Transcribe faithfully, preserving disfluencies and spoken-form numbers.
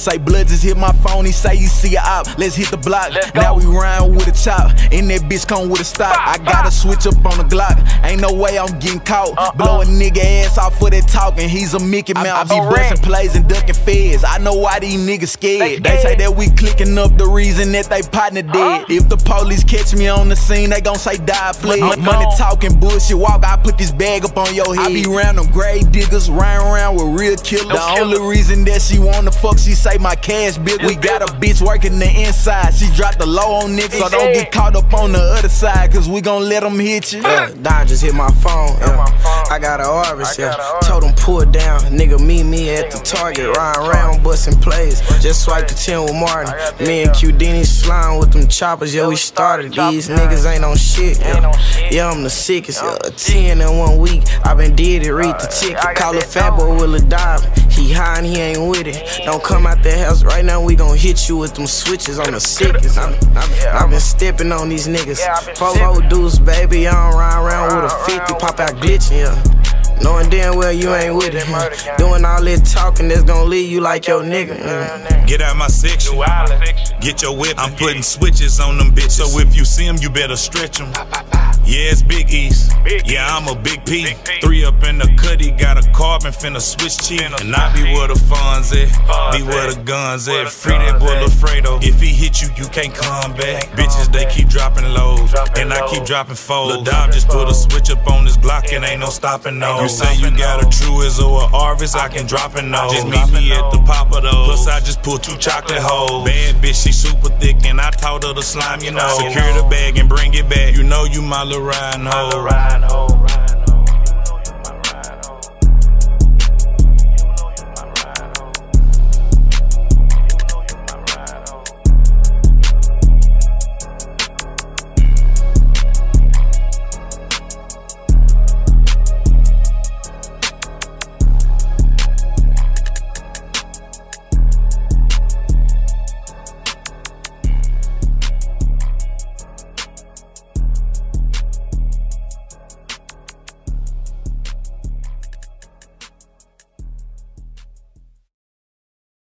Say blood just hit my phone, he say you see a op, let's hit the block. Now we rhyme with a chop, and that bitch come with a stock. I gotta switch up on the Glock, ain't no way I'm getting caught. Uh -uh. Blow a nigga ass off for that talking, he's a Mickey Mouse. I, I be busting plays and ducking feds, I know why these niggas scared. They, they say that we clicking up, the reason that they partner dead. Uh -uh. If the police catch me on the scene, they gon' say die fled. Uh -uh. Money talking, bullshit walk, I put this bag up on your head. I be round them grave diggers, round around with real killers. The killer. Only reason that she wanna fuck, she say my cash big. We got a bitch working the inside, she dropped the low on niggas, so don't get caught up on the other side, cause we gon' let them hit you. Yeah, Don just hit my phone, yeah. I got a Arvis, yeah. Told him pull down, nigga meet me at the Target. Riding around busting plays, just swipe the ten with Martin. Me and Q Dini slime with them choppers, yeah, we started. These niggas ain't on shit, yeah. Yeah, I'm the sickest, yeah. ten in one week, I been did it, read the ticket. Call a fat boy with a dive, he high and he ain't with it. Don't come out that house right now, we gon' hit you with them switches on the sickest. I, I, I been stepping on these niggas. Four old dudes, baby, I don't ride around with a fifty, pop out glitching, yeah. Knowing damn well you ain't with it. Doing all that talking that's gon' leave you like your nigga. Yeah. Get out my section, get your whip. I'm putting switches on them bitches, so if you see them, you better stretch them. Yeah, it's Big East. Yeah, I'm a Big P. Three up in the cutty, got a carbon, finna switch cheap. And I be where the funds at, be where the guns at. Free that boy Lafredo. If he hit you, you can't come back. Bitches, they keep dropping lows, and I keep dropping foes. Lil Dom just put a switch up on this Glock, and ain't no stopping no. You say you got a Truist or a Arvis, I can drop it no. Just meet me at the pop of those. Plus I just pulled two chocolate hoes. Bad bitch, she super thick, and I taught her to slime, you know. Secure the bag and bring it back. You know you my little riding hoe.